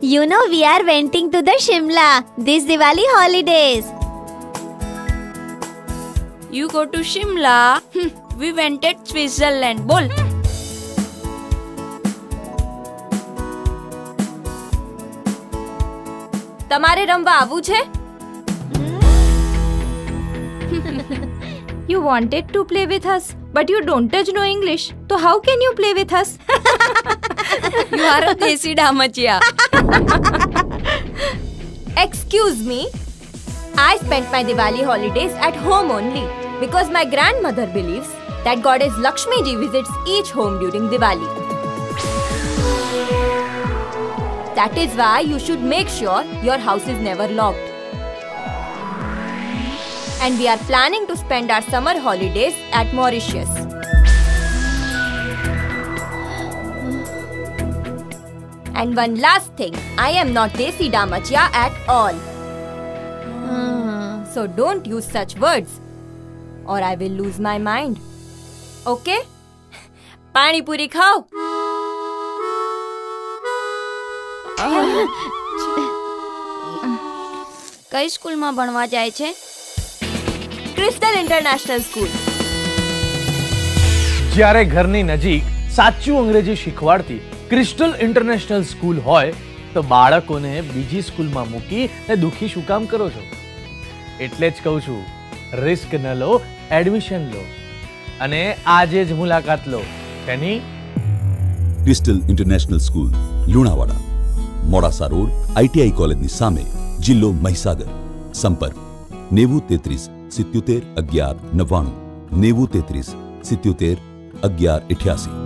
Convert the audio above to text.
You know we are venting to the Shimla this Diwali holidays. You go to Shimla? We went at Switzerland. बोल. તમારે રમવા આવવું છે? You wanted to play with us, but you don't touch no English. So how can you play with us? You are a desi damachiya. Excuse me. I spent my Diwali holidays at home only because my grandmother believes that goddess Lakshmi ji visits each home during Diwali. That is why you should make sure your house is never locked. And we are planning to spend our summer holidays at Mauritius. And one last thing, I am not Desi Damachiya at all. So don't use such words or I will lose my mind. Okay? Pani puri khao. કઈ સ્કૂલમાં ભણવા જાય છે? Crystal International School. જ્યારે ઘરની નજીક સાચું અંગ્રેજી શીખવાડતી ક્રિસ્ટલ ઇન્ટરનેશનલ સ્કૂલ હોય તો બાળકોને બીજી સ્કૂલમાં મૂકી ને દુખી શું કામ કરો છો? એટલે જ કહું છું, રિસ્ક ન લો, એડમિશન લો અને આજે જ મુલાકાત લો. તેની crystal international school, Lunawada, Modasa road, ITI કોલેજની સામે, જિલ્લો મહીસાગર. સંપર્ક 9033 77 11 99 9033 77 11 88.